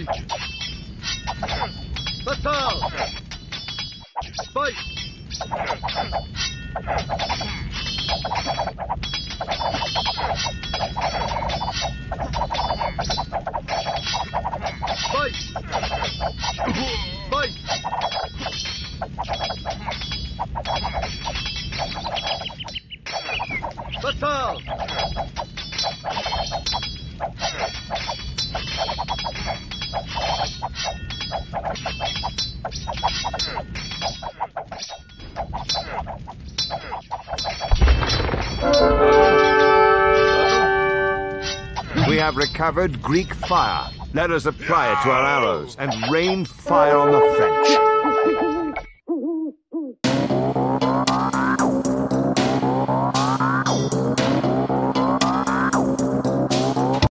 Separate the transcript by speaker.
Speaker 1: Fatal! Fight! Fight! Fight! Fatal!
Speaker 2: We have recovered Greek fire. Let us apply it to our arrows and rain fire on the French.